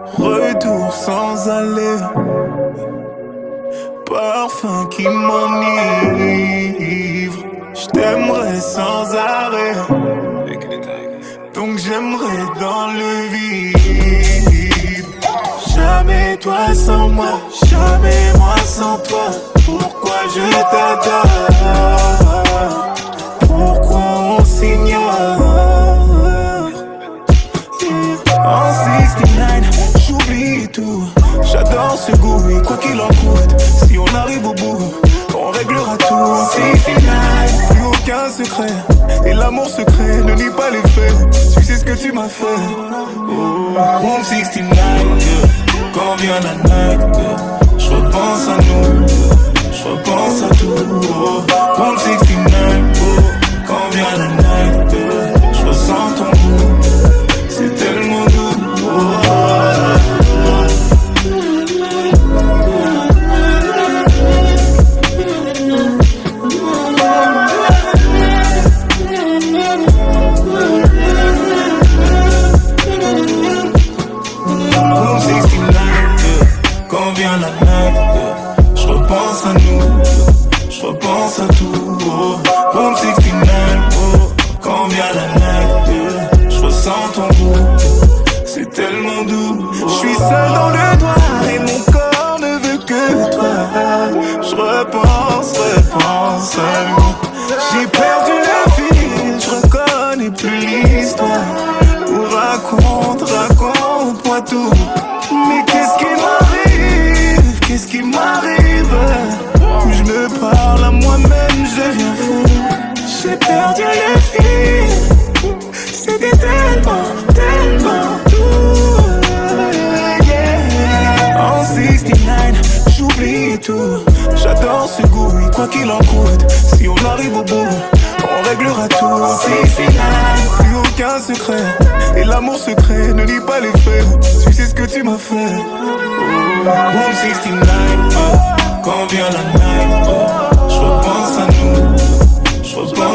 Retour sans aller, parfum qui m'enivre. Je t'aimerais sans arrêt, donc j'aimerais dans le vide. Jamais toi sans moi, jamais moi sans toi. Pourquoi je t'adore? Pourquoi on s'ignore? En 69, j'oublie tout. J'adore ce goût et quoi qu'il en coûte, si on arrive au bout, on réglera tout. En 69, plus aucun secret. Et l'amour secret, ne nie pas les faits. Tu sais ce que tu m'as fait. Room 69, quand vient la night, je repense à nous, je repense à tout. Room 69, quand vient la night, je ressens ton goût, c'est tellement doux. Quand vient la night, je repense à nous, je repense à tout. Room 69, quand vient la night, je ressens ton goût, c'est tellement doux. Je suis seul dans le noir et mon corps ne veut que toi. Je repense à nous. J'ai perdu le fil, je reconnais plus l'histoire. Raconte-moi tout. Mais qu'est-ce qui m'arrive? Qu'est-ce qui m'arrive? Je me parle à moi-même, je deviens fou. J'ai perdu le fil. C'était tellement doux, yeah. En 69, j'oublie tout. J'adore ce goût, et quoi qu'il en coûte, si on arrive au bout, on réglera tout. En 69, plus aucun secret. Et l'amour secret, ne nie pas les faits. Tu sais ce que tu m'as fait. Room 69, quand vient la night, je repense à nous, je repense